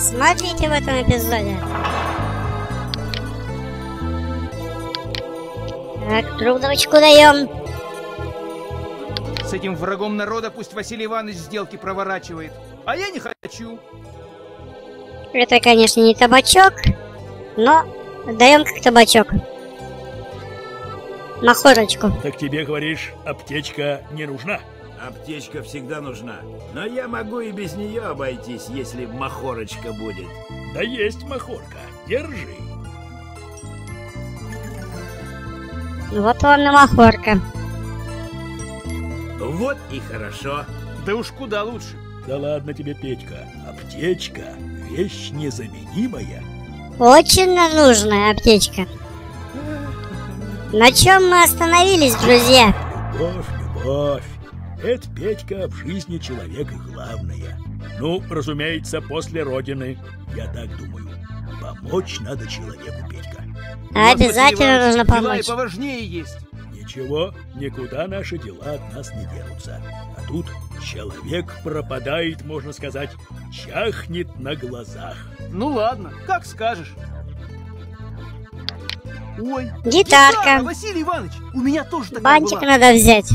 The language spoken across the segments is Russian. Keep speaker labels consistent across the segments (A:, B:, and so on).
A: Смотрите в этом эпизоде. Так, трудовочку даем.
B: С этим врагом народа пусть Василий Иванович сделки проворачивает. А я не хочу.
A: Это, конечно, не табачок, но даем как табачок. Махорочку.
C: Так тебе, говоришь, аптечка не нужна?
D: Аптечка всегда нужна. Но я могу и без нее обойтись, если махорочка будет.
C: Да есть махорка. Держи.
A: Вот вам и махорка.
D: Вот и хорошо.
B: Да уж куда лучше.
C: Да ладно тебе, Петька. Аптечка — вещь незаменимая.
A: Очень нужная аптечка. На чем мы остановились, друзья?
C: Любовь, любовь. Это, Петька, в жизни человека главное. Ну, разумеется, после Родины. Я так думаю. Помочь надо человеку, Петька.
A: Обязательно нужно
B: Дела и
A: помочь.
B: поважнее есть.
C: Ничего, никуда наши дела от нас не денутся. А тут человек пропадает, можно сказать, чахнет на глазах.
B: Ну ладно, как скажешь. Ой,
A: Гитарка.
B: Василий Иванович, у меня тоже такая
A: Бантик
B: была.
A: надо взять.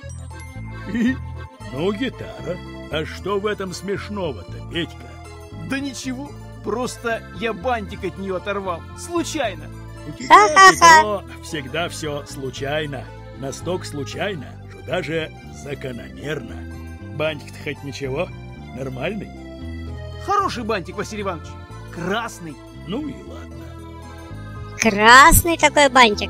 C: Ну, гитара. А что в этом смешного-то, Петька?
B: Да ничего, просто я бантик от нее оторвал. Случайно.
C: У тебя,
A: Ха-ха-ха.
C: Петро, всегда все случайно. Настолько случайно, что даже закономерно. Бантик-то хоть ничего? Нормальный?
B: Хороший бантик, Василий Иванович. Красный.
C: Ну и ладно.
A: Красный такой бантик.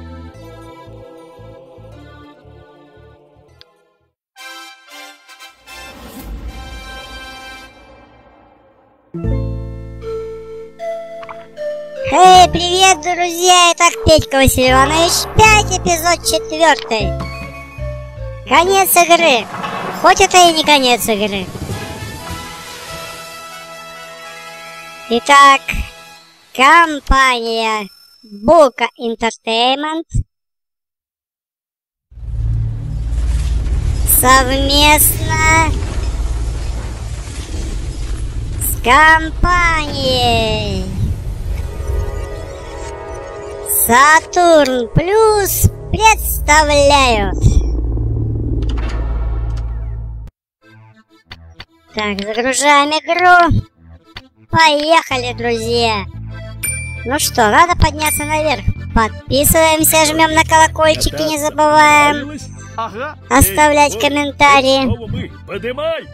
A: Эй, привет, друзья! Итак, Петька Василий Иванович, 5, эпизод 4. Конец игры. Хоть это и не конец игры. Итак, компания Бука Entertainment совместно с компанией Сатурн Плюс представляют. Так, загружаем игру. Поехали, друзья. Ну что, надо подняться наверх. Подписываемся, жмем на колокольчики, не забываем
C: Понравилось?
B: Ага.
A: оставлять
C: Эй, вот,
A: комментарии.
C: это снова мы. Подымай!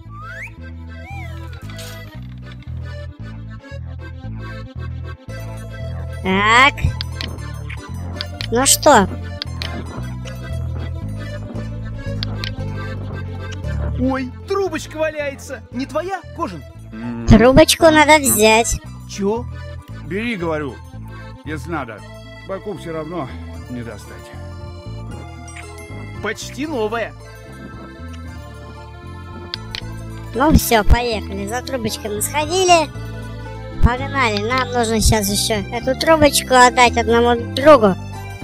A: Так. Ну что?
B: Ой, трубочка валяется. Не твоя, Кожин?
A: Трубочку надо взять.
B: Чё?
E: Бери, говорю, если надо. Баку все равно не достать.
B: Почти новая.
A: Ну все, поехали. За трубочкой мы сходили. Погнали. Нам нужно сейчас еще эту трубочку отдать одному другу.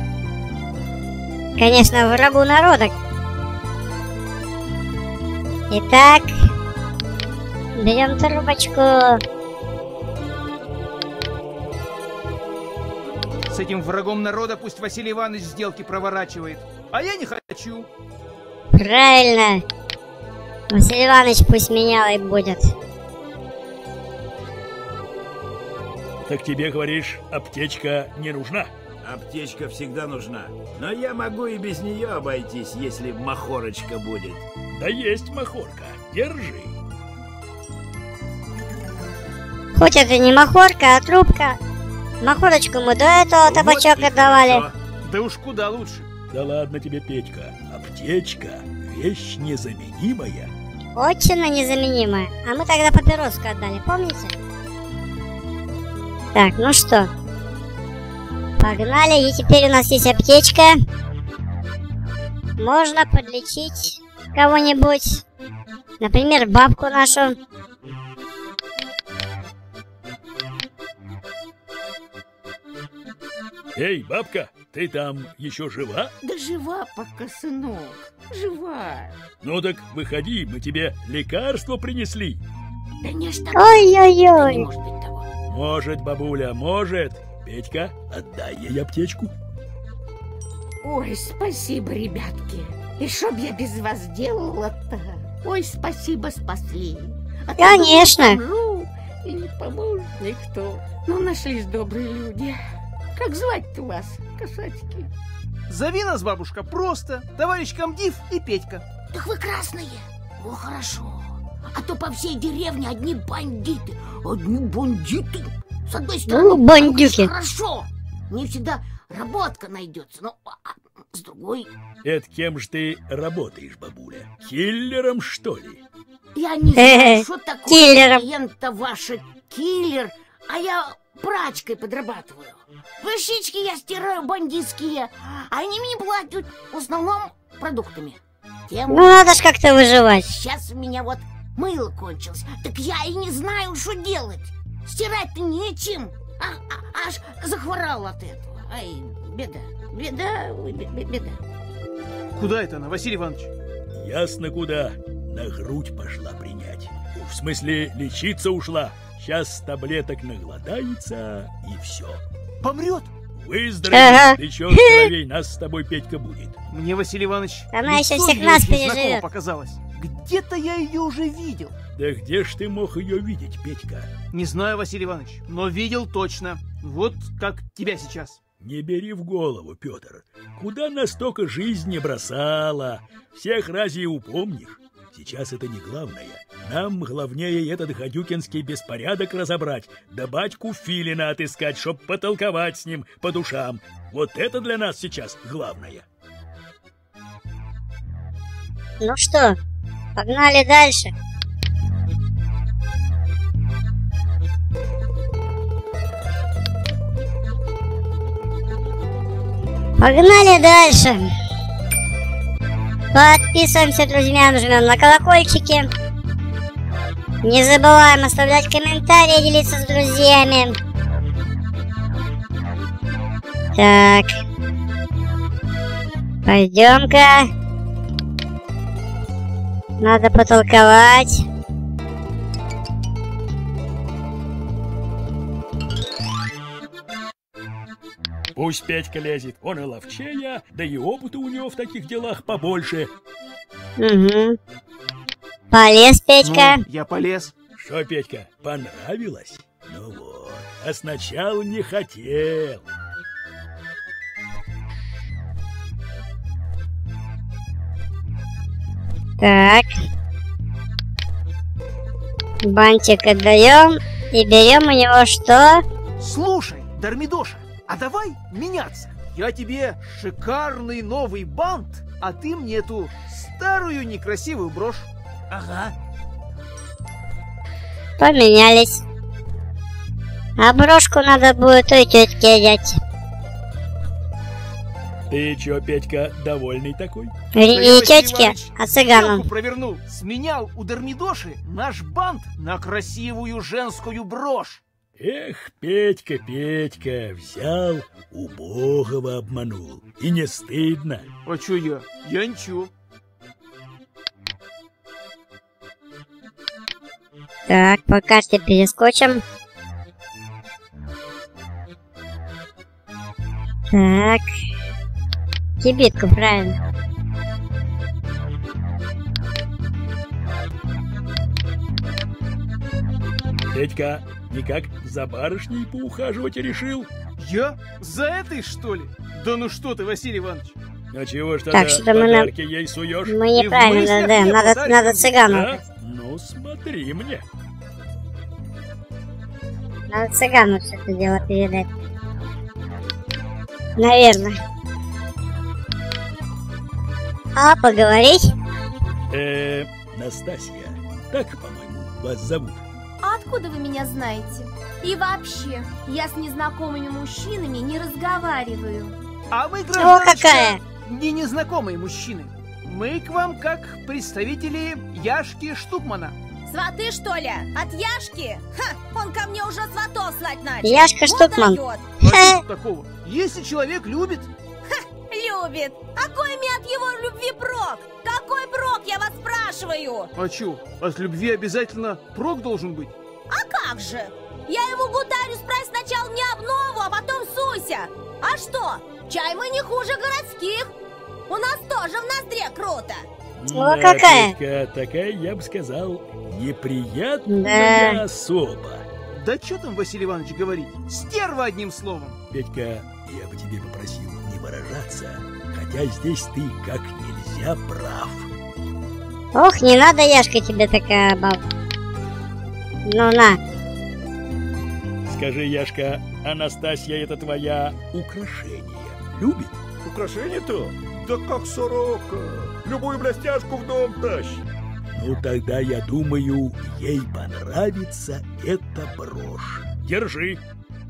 A: Конечно, врагу народа. Итак, берем трубочку.
B: С этим врагом народа пусть Василий Иванович сделки проворачивает. А я не хочу.
A: Правильно. Василий Иванович пусть менялой будет.
C: Так тебе, говоришь, аптечка не нужна?
D: Аптечка всегда нужна. Но я могу и без нее обойтись, если махорочка будет.
C: Да есть махорка. Держи.
A: Хоть это не махорка, а трубка. Махорочку мы до этого табачок
D: Вот и
A: отдавали.
D: хорошо.
B: Да уж куда лучше.
C: Да ладно тебе, Петька. Аптечка — вещь незаменимая.
A: Очень незаменимая. А мы тогда папироску отдали, помните? Так, ну что? Погнали, и теперь у нас есть аптечка. Можно подлечить кого-нибудь. Например, бабку нашу.
C: Эй, бабка, ты там еще жива?
F: Да жива пока, сынок, жива.
C: Ну так выходи, мы тебе лекарство принесли.
F: Да не ж так.
A: Ой-ой-ой.
F: Не может быть того.
C: Может, бабуля, может. Петька, отдай ей аптечку.
F: Ой, спасибо, ребятки. И что б я без вас делала-то? Ой, спасибо, спасли. А то
A: Конечно.
F: помру, и не поможет никто. Ну, нашлись добрые люди. Как звать-то вас, касатики?
B: Зови нас, бабушка, просто товарищ комдив и Петька.
F: Так вы красные? О, хорошо. А то по всей деревне одни бандиты. Одни бандиты. С одной стороны,
A: Ну, бандюки.
F: хорошо. Не всегда работка найдется, но с другой...
C: Это кем же ты работаешь, бабуля? Киллером, что ли?
F: Я не знаю, что такое
A: киллером.
F: клиента ваша киллер, а я прачкой подрабатываю. Вещички я стираю бандитские, а они мне платят в основном продуктами. Тем
A: Ну, надо ж как-то выживать.
F: сейчас у меня вот мыло кончилось, так я и не знаю, что делать. Стирать-то нечем, аж захворал от этого. Ай, беда, ой, беда.
B: Куда это она, Василий Иванович?
C: Ясно куда. На грудь пошла принять. В смысле, лечиться ушла. Сейчас таблеток наглотается, и все.
B: Помрет?
C: Выздоровеет,
A: Ага.
C: плечо здоровей, нас с тобой Петька будет.
B: Мне, Василий Иванович,
A: Она
B: лицо
A: еще всех
B: её
A: нас
B: очень знакомо
A: переживет.
B: показалось. Где-то я ее уже видел.
C: Да где ж ты мог ее видеть, Петька?
B: Не знаю, Василий Иванович, но видел точно. Вот как тебя сейчас.
C: Не бери в голову, Петр. Куда нас столько жизни бросала? Всех разве упомнишь? Сейчас это не главное. Нам главнее этот гадюкинский беспорядок разобрать, да батьку Филина отыскать, чтоб потолковать с ним по душам. Вот это для нас сейчас главное.
A: Ну что, погнали дальше. Погнали дальше. Подписываемся, друзья, нажмем на колокольчики. Не забываем оставлять комментарии, делиться с друзьями. Так. Пойдем-ка. Надо потолковать.
C: Пусть Петька лезет, он и ловчее, да и опыта у него в таких делах побольше.
A: Угу. Полез, Петька.
B: Ну, я полез.
C: Что, Петька, понравилось? Ну вот, а сначала не хотел.
A: Так. Бантик отдаем. И берем у него что?
B: Слушай, Дармидоша, а давай меняться. Я тебе шикарный новый бант, а ты мне эту старую некрасивую брошь.
F: Ага.
A: Поменялись. А брошку надо будет той тетке взять.
C: Ты чё, Петька, довольный такой?
B: Да я,
A: Не
B: Василий
A: тетке,
B: Иванович,
A: а цыгану.
B: сделку провернул. Сменял у Дармидоши наш бант на красивую женскую брошь.
C: Эх, Петька, Петька, взял, убогого обманул. И не стыдно.
B: А чё я? Я ничего.
A: Так, по карте перескочим. Так. Кибитку, правильно.
C: Петька, никак за барышней поухаживать решил?
B: Я? За этой, что ли? Да ну что ты, Василий Иванович?
C: А чего ж
A: Так,
C: тогда
A: что-то мы на-
C: подарки ей суешь?
A: Мы
B: И в
A: неправильно,
B: мыслях
A: да,
B: не
A: надо
B: подарок.
A: цыгану.
C: Да? Ну, смотри мне.
A: Надо цыгану все это дело передать. Наверное. А поговорить?
C: Настасья, так, по-моему, вас зовут.
G: А откуда вы меня знаете? И вообще, я с незнакомыми мужчинами не разговариваю.
B: А мы,
A: О,
B: гражданочка,
A: какая!
B: не незнакомые мужчины. Мы к вам как представители Яшки Штукмана.
G: Сваты, что ли? От Яшки? Ха, он ко мне уже сватов слать начал.
A: Яшка
G: Вот
A: Штукман.
G: дает.
B: А что тут такого? Если человек любит,
G: любит. А кой мне от его любви прок? Какой прок, я вас спрашиваю?
B: А чё, от любви обязательно прок должен быть?
G: А как же? Я ему гутарю, справь сначала мне обнову, а потом суйся. А что? Чай мы не хуже городских. У нас тоже в ноздре круто.
A: О, какая!
C: Петька, такая, я бы сказал, неприятная особа.
B: Да чё там, Василий Иванович, говорить? Стерва, одним словом.
C: Петька, я бы тебе попросил не выражаться, хотя здесь ты как нельзя прав.
A: Ох, не надо, Яшка, тебе такая баб. Ну на.
C: Скажи, Яшка, Анастасия это твоя украшение любит?
H: Украшение-то? Да как сорока. Любую блестяшку в дом тащит.
C: Ну тогда, я думаю, ей понравится эта брошь. Держи.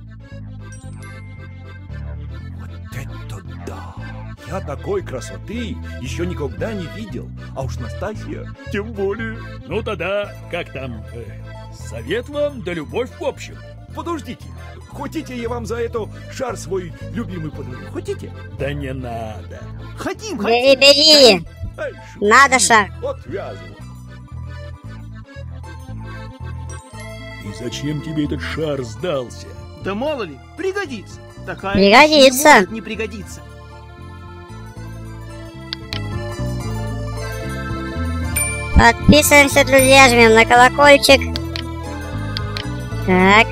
H: Вот это да! Я такой красоты еще никогда не видел. А уж Настасья тем более.
C: Ну тогда, как там, совет вам да любовь в общем.
H: Подождите, хотите я вам за это шар свой любимый подарю? Хотите?
C: Да не надо.
B: Хотим,
A: Бери,
B: хотим.
A: бери.
H: Ай,
A: Надо шар.
H: отвязывай.
C: И зачем тебе этот шар сдался?
B: Да мало ли, пригодится. Такая
A: Пригодится.
B: не может не пригодится.
A: Подписываемся, друзья, жмем на колокольчик. Так.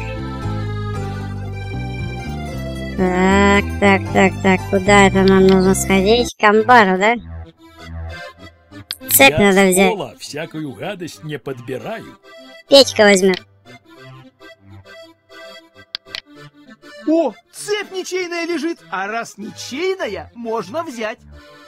A: Так, куда это нам нужно сходить? К амбару, да? Цепь
C: Я
A: надо
C: с
A: взять.
C: пола всякую гадость не подбираю.
A: Петька возьмет.
B: О, цепь ничейная лежит. А раз ничейная, можно взять.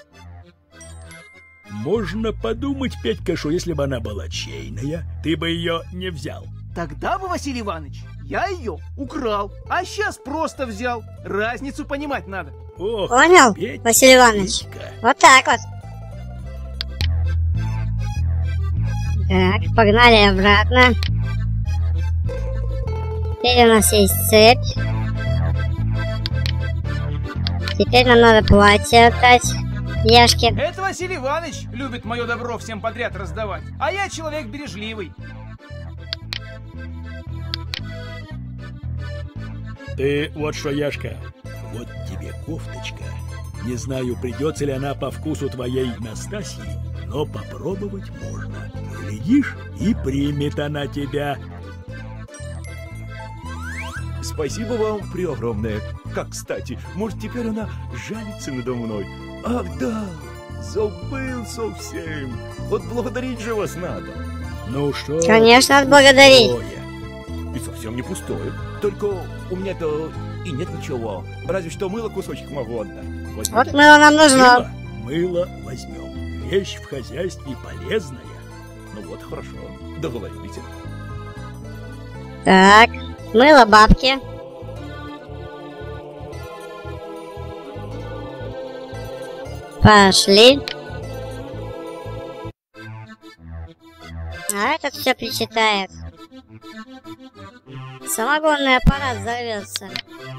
C: Можно подумать, Петька, что если бы она была чейная, ты бы ее не взял.
B: Тогда бы, Василий Иванович, я ее украл, а сейчас просто взял. Разницу понимать надо.
C: Ох,
A: Понял,
C: Петька,
A: Василий Иванович?
C: Петька.
A: Вот так вот. Так, погнали обратно. Теперь у нас есть цепь. Теперь нам надо платье отдать Яшке.
B: Это Василий Иванович любит мое добро всем подряд раздавать, а я человек бережливый.
C: Ты вот что, Яшка, вот тебе кофточка. Не знаю, придется ли она по вкусу твоей Настасьи, но попробовать можно. Глядишь, и примет она тебя.
H: Спасибо вам преогромное. Как кстати, может теперь она жалится надо мной. Ах да, забыл совсем. Вот благодарить же вас надо.
C: Ну что?
A: Конечно, отблагодарить.
C: пустое?
H: И совсем не пустое. Только у меня-то и нет ничего. Разве что мыло кусочек могу отдать. Возьмите?
A: Вот мыло нам нужно.
C: Мыло возьмем. Вещь в хозяйстве полезная.
H: Ну вот, хорошо. Договорились.
A: Так, мыло бабки. Пошли. А этот все причитает. Самогонный аппарат взорвется.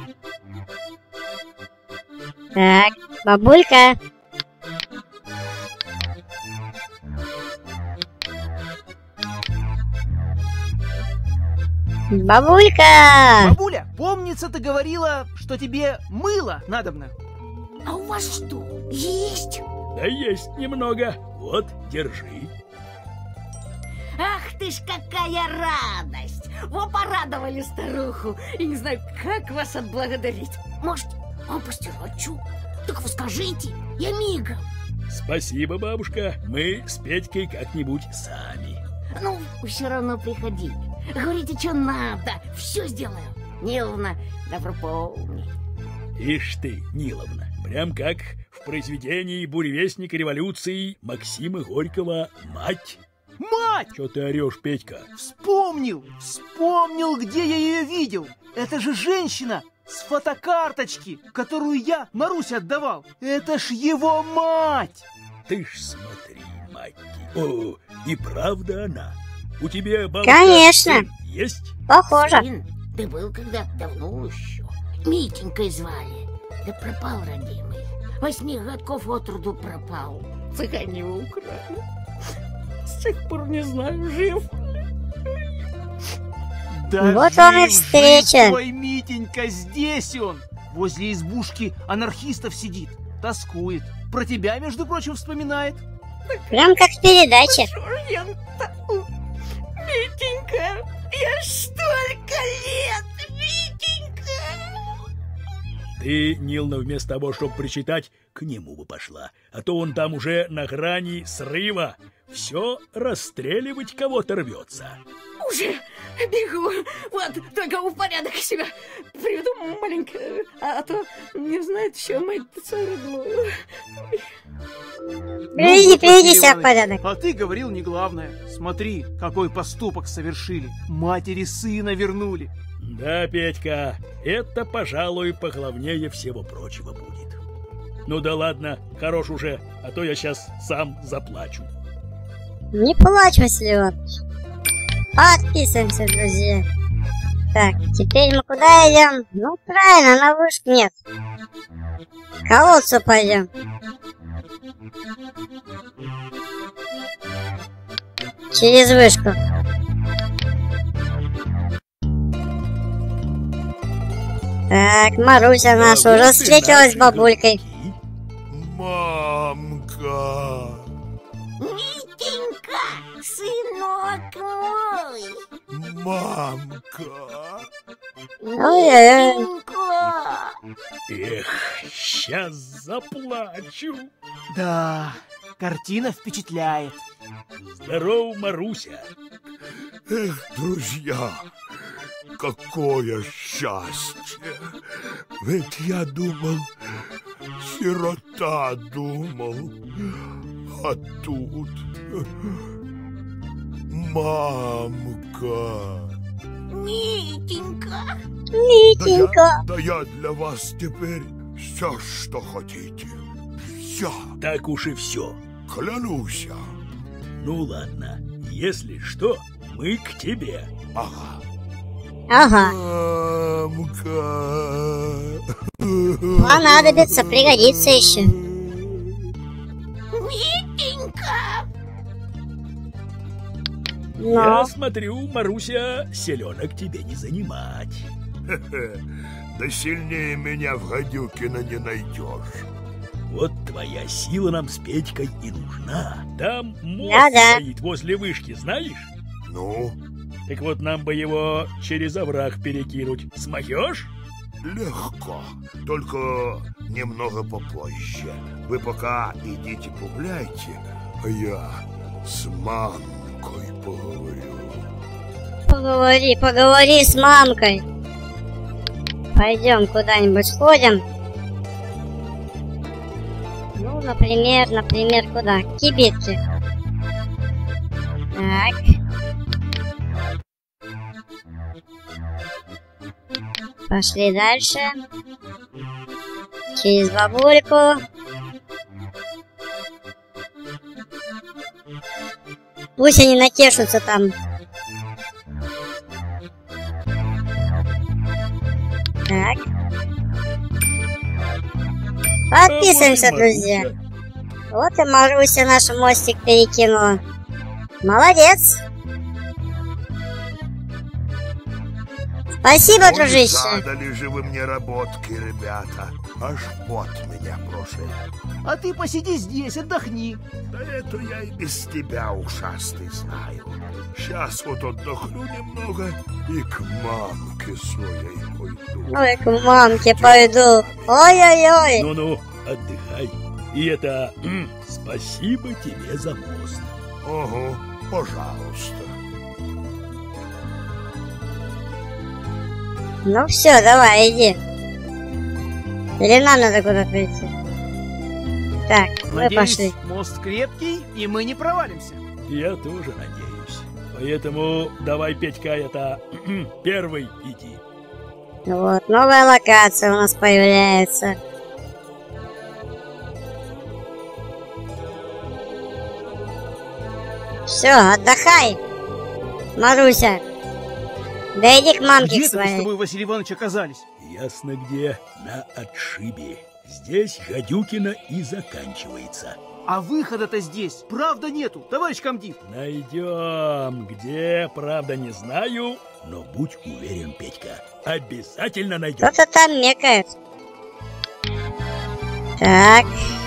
A: Так, бабулька. Бабулька!
B: Бабуля, помнится, ты говорила, что тебе мыло надобно.
F: А у вас что, есть?
C: Да есть немного. Вот, держи.
F: Ах ты ж какая радость! Вы порадовали старуху. И не знаю, как вас отблагодарить. Может, вам постирать? Так вы скажите, я мигом.
C: Спасибо, бабушка. Мы с Петькой как-нибудь сами.
F: Ну, все равно приходите. Говорите, что надо. Все сделаю. Ниловна, добро помни.
C: Ишь ты, Ниловна, прям как в произведении «Буревестника революции» Максима Горького «Мать».
B: Мать!
C: Чё ты орешь, Петька?
B: Вспомнил, где я ее видел. Это же женщина с фотокарточки, которую я Марусе отдавал. Это ж его мать!
C: Ты ж смотри, мать. О, и правда она. У тебя, бабушка,
A: Конечно.
C: сын есть?
A: Похоже.
F: Сын, ты был когда давно еще. Митенькой звали. Да пропал родимый. 8 годков от роду пропал. Цыгане его украли. С тех пор не знаю, жив ли.
B: Да
A: Вот он и встреча.
B: Твой Митенька, здесь он. Возле избушки анархистов сидит, тоскует. Про тебя, между прочим, вспоминает.
A: Прям как в передаче.
F: Митенька, я ж столько лет, Митенька!
C: Ты, Нилна, вместо того, чтобы причитать, к нему бы пошла. А то он там уже на грани срыва. Все расстреливать кого-то рвется.
F: Уже бегу. Вот, только в порядок себя приведу маленько. А то не знает еще мать-то родную.
A: Приведи себя в порядок.
B: А ты говорил не главное. Смотри, какой поступок совершили. Матери сына вернули.
C: Да, Петька, это, пожалуй, поглавнее всего прочего будет. Ну да ладно, хорош уже, а то я сейчас сам заплачу.
A: Не плачь, Василий Иванович. Подписываемся, друзья. Так, теперь мы куда идем? Ну, правильно, на вышку нет. К колодцу пойдем. Через вышку. Так, Маруся наша уже встретилась с бабулькой.
H: Мамка!
F: Митенька, сынок мой!
H: Мамка!
A: Ой-ой-ой.
F: Митенька!
C: Эх, сейчас заплачу.
B: Да, картина впечатляет.
C: Здорово, Маруся.
H: Эх, друзья, какое счастье! Ведь я думал, сирота думал, а тут мамка.
F: Митенька!
A: Митенька.
H: Да я для вас теперь все, что хотите. Все,
C: Так уж и все.
H: клянусь.
C: Ну ладно, если что, мы к тебе.
H: Ага.
A: Ага.
H: Мамка.
A: Понадобится, пригодится еще.
F: Митенька!
C: Я
A: Но
C: смотрю, Маруся, селенок тебе не занимать.
H: Да сильнее меня в Гадюкина не найдешь.
C: Вот твоя сила нам с Петькой и нужна. Там мост
A: Да-да.
C: стоит возле вышки, знаешь?
H: Ну,
C: Так вот нам бы его через овраг перекинуть. Смахнешь?
H: легко, только немного попозже. Вы пока идите погуляйте, а я с мамкой поговорю.
A: поговори с мамкой. Пойдем куда-нибудь сходим. Ну, например, куда? К кибитке. Так. Пошли дальше. Через бабульку. Пусть они натешутся там. Так. Подписываемся, друзья. Вот и Маруся наш мостик перекинула. Молодец. Спасибо, дружище.
H: Задали же вы мне работки, ребята. Аж пот меня прошел.
B: А ты посиди здесь, отдохни.
H: Да это я и без тебя, ушастый, знаю. Сейчас вот отдохну немного и к мамке своей пойду.
A: Ой, к мамке пойду. Ой-ой-ой.
C: Ну-ну, отдыхай. И это спасибо тебе за мост.
H: Ого, пожалуйста.
A: Ну все, давай, иди. Или нам надо куда-то идти? Так, мы
B: Надеюсь,
A: пошли.
B: мост крепкий, и мы не провалимся.
C: Я тоже надеюсь. Поэтому давай, Петька, это первый иди.
A: Вот, новая локация у нас появляется. Все, отдыхай, Маруся. Да иди к мамке
B: Где
A: к
B: мы с
A: своей.
B: тобой, Василий Иванович, оказались?
C: Ясно где, на отшибе. Здесь гадюкина и заканчивается.
B: А выхода-то здесь, правда, нету, товарищ комдив.
C: Найдем. Где, правда, не знаю, но будь уверен, Петька, обязательно найдем.
A: Кто-то там мекает. Так.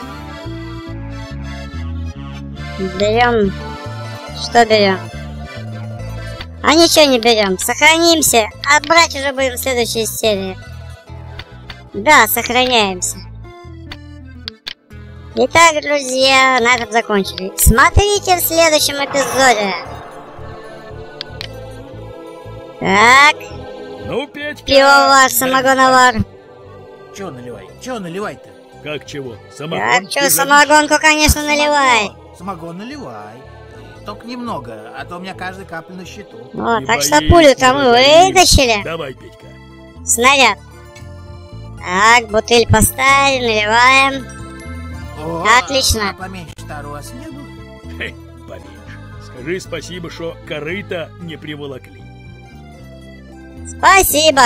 A: Берем. Что берем? А ничего не берем. Сохранимся. А брать уже будем в следующей серии. Да, сохраняемся. Итак, друзья, на этом закончили. Смотрите в следующем эпизоде. Так.
C: Ну, Петька.
A: Пивовар, самогоновар.
D: Чё наливай? Чё наливай-то?
C: Как чего? Самогон?
A: Так, что, самогонку, конечно, наливай.
D: Самогон наливай. Только немного, а то у меня каждая капля на счету.
A: О,
C: Не
A: так что
C: боись,
A: пулю-то
C: не
A: мы
C: боись.
A: вытащили.
C: Давай, Петька.
A: Снаряд. Так, бутыль поставили, наливаем.
D: О,
A: Отлично.
D: А поменьше-то у вас не было?
C: Хе, поменьше. Скажи спасибо, что корыто не приволокли.
A: Спасибо.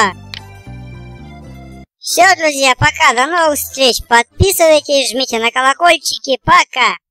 A: Все, друзья, пока. До новых встреч. Подписывайтесь, жмите на колокольчики. Пока.